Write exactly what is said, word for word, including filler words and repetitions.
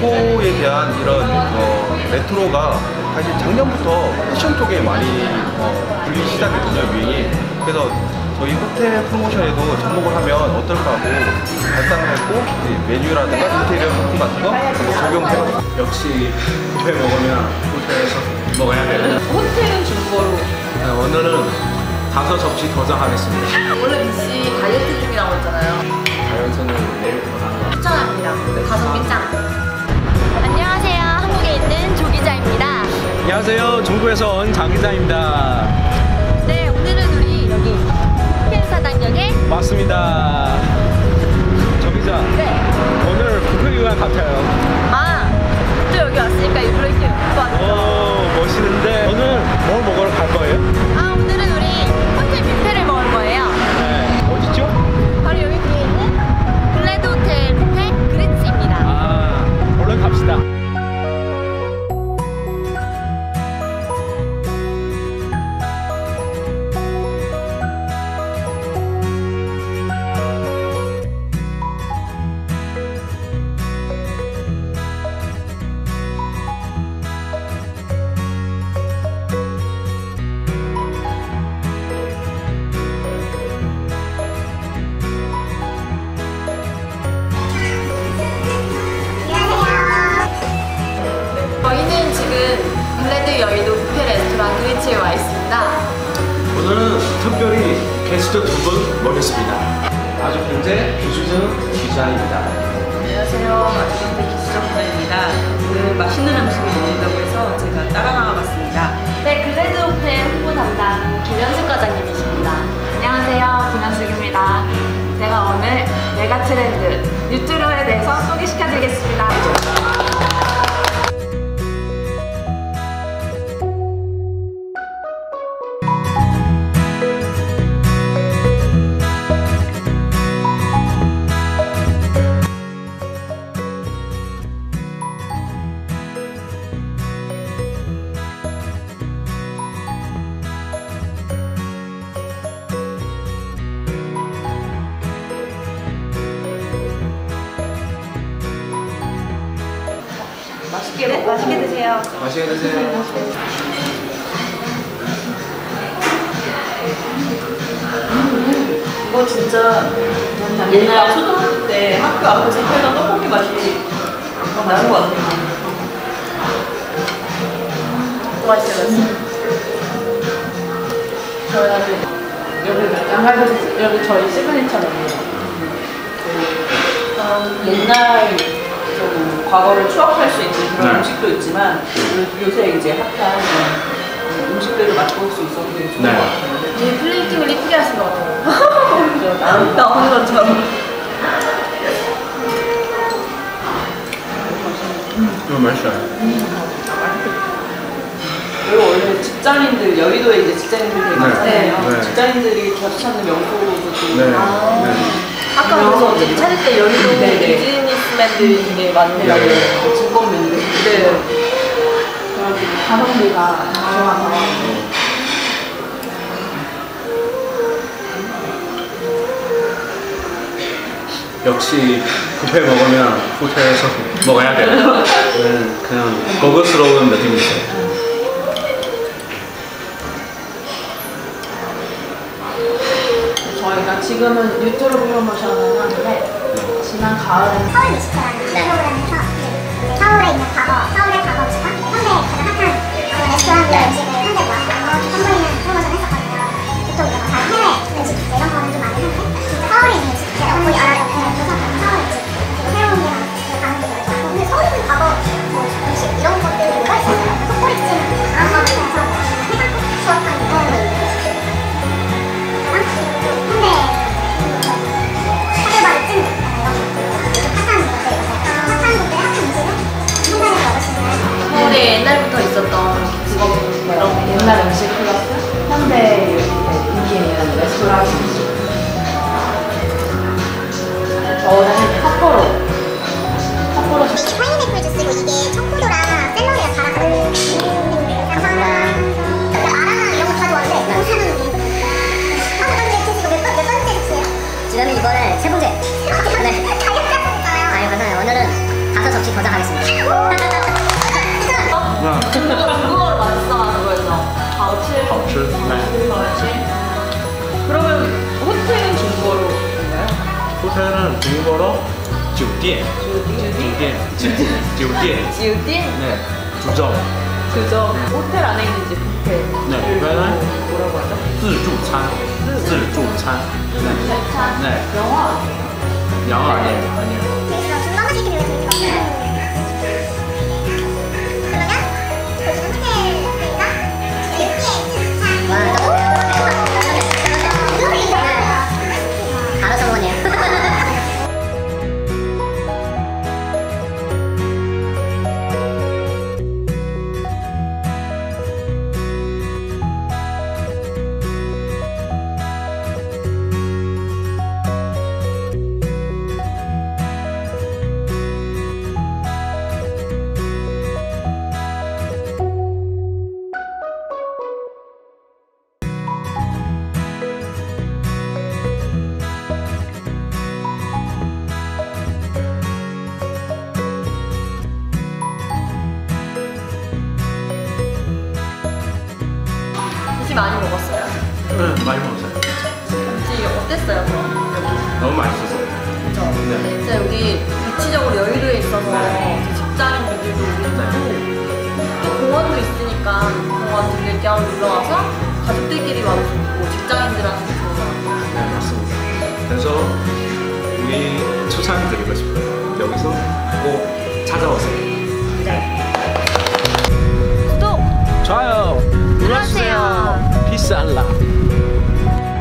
레트로에 대한 이런 어, 레트로가 사실 작년부터 패션 쪽에 많이 어, 불리기 시작했거든요, 유행이. 그래서 저희 호텔 프로모션에도 접목을 하면 어떨까 하고 발상을 했고 메뉴라든가 인테리어 상품 같은 거 적용해서 역시 뷔페 먹으면 호텔에서 먹어야 돼요. 호텔은 중고로. 네, 오늘은 다섯 접시 도전하겠습니다. 원래 미씨 다이어트 중이라고 했잖아요. 다이어트는 내일부터 하는 거. 추천합니다. 가성 비짱. 안녕하세요. 한국에 있는 조 기자입니다. 안녕하세요. 중국에서 온 장 기자입니다. 네, 오늘은 우리 여기 호텔사당역에 맞습니다. 조 기자. 네. 오늘 뷔페 유학 같아요. 아, 또 여기 왔으니까 일부러 이렇게 입고 왔죠. 오, 멋있는데 오늘 뭘 먹으러 갈 거예요? 아, 오늘은 우리 호텔 뷔페를 먹을 거예요. 네. 어디죠? 바로 여기 뒤에 있는 글래드 호텔 뷔페 그리츠입니다. 아, 얼른 갑시다. 저희는 지금 글래드 여의도 뷔페 레스토랑 그리츠에 와 있습니다. 오늘은 특별히 게스트 두 분 모셨습니다. 아주경제 기수정 기자입니다. 안녕하세요. 아주경제 기수정 기자입니다. 오늘 맛있는 음식을 먹는다고 해서 제가 따라 나와봤습니다. 네, 글래드 호텔 홍보 담당 김현숙 과장님이십니다. 안녕하세요, 김현숙입니다. 제가 오늘 메가 트렌드 뉴트로에 대해서 소개시켜드리겠습니다. 맛있게, 네, 맛있게 드세요. 맛있게 드세요. 이거 진짜 옛날 초등학교 때 학교 앞에서 팔던 떡볶이 맛이 더 나는 것 같아요. 맛있어요. 저희는 여기 양갈비 여기 저희 시그니처 메뉴예요. 그 옛날 좀 과거를 추억할 수 있는 그런 네. 음식도 있지만 요- 요새 이제 핫한 음식들을 맛볼 수 있어서 되게 좋은 네. 것 같아요. 이 플레이팅을 이쁘게 하신 것 같아요. 나온 나온 것처럼. 이거 맛있어요. 그리고 원래 직장인들 여의도에 이제 직장인들이 되게 네. 많잖아요. 네. 직장인들이 자주 찾는 명소도 좀 네. 아. 네. 아까 그래서 어떻게 찾을 때 여의도 네, 네. 비즈니스맨들이 되게 많더라고요. 네. 증권맨들. 네. 그래가지고 가성비가 좋아서. 역시 뷔페 먹으면 호텔에서 먹어야 돼요. 네, 그냥 고급스러운 느낌이 있어요. 저희가 지금은 유튜브 프로모션을 하는데 지난 가을에 서울 뮤지컬이라는 프로그램을 해서 이제 서울에 있는 과거, 서울의 과거 음식과 현대의 가장 핫한 어, 레스토랑의 음식을 현대 모아서 선보이는 프로모션을 했었거든요. 보통 이제 뭐 다른 해외 음식 이런 거는 좀 많이 하는데 진짜 서울에 있는 음식, 제가 거의 알아요. 도서관 서울 음식, 그리고 새로운 게 가는 게 되게 좋고 근데 서울에 있는 과거 뭐 음식 이런 것들이 뭐가 있었어요? 속꼬리찜, 강화도 해서 해장국, 추어탕 이런 거 있는데 현대 사계발의 찜 핫한 것들 핫한 것들 핫한 음식을 한잔에 먹으시면 서울에 옛날부터 있었던 직업 이런 거 옛날 음식 플러스 현대 인기 있는 레스토랑 음식. 저는 삿포로. 삿포로 파인애플 주스고 이게 청포도랑 샐러리랑 다 같은 감사합니다. 마라나 이런 거 다 좋아하는데 너무 사는 아 근데 드시고 몇, 번, 몇 번째 드세요? 지금 이번에 세 번째. 네. 다이어트 하셨잖아요. 아니, 괜찮아요. 오늘은 다섯 접시 저장하겠습니다. 중국어로 맛있어하는 거죠. 가오치. 好吃 네. 가오치. 그러면 호텔은 중국어로 뭔가요? 호텔은 중국어로 酒店 酒店 酒店 지우딘? 네. 주점 그죠. 호텔 안에 있는 이제 뷔페. 네. 뷔페는 뭐라고 하죠? 自助餐自助餐네. 네. 영화 아니에요? 영어 아니에요 아니에요 그래서 중국 음식들이 왜 되게 좋아요? 그러면 거기는 호텔이니까 바로 성공이에요. 김치 많이 먹었어요? 네, 많이 먹었어요 김치 어땠어요? 그럼? 너무 맛있었어요 그죠? 네. 진짜 여기 위치적으로 여의도에 있어서 직장인 분들도 오고 또 공원도 있으니까